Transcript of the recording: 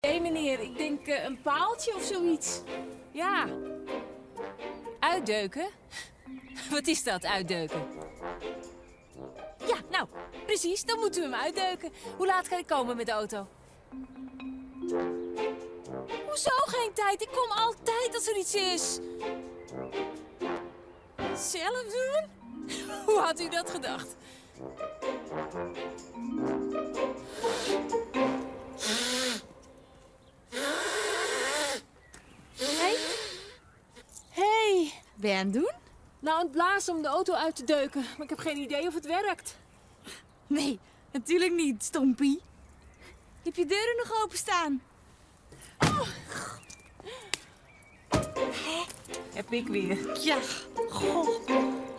Nee, meneer, ik denk een paaltje of zoiets. Ja. Uitdeuken? Wat is dat, uitdeuken? Ja, nou, precies, dan moeten we hem uitdeuken. Hoe laat kan ik komen met de auto? Hoezo geen tijd? Ik kom altijd als er iets is. Zelf doen? Hoe had u dat gedacht? Hey, Ben je aan het doen? nou aan het blazen om de auto uit te deuken. Maar ik heb geen idee of het werkt. Nee, natuurlijk niet, stompie. Heb je deuren nog openstaan? Heb ik weer. Ja, goh.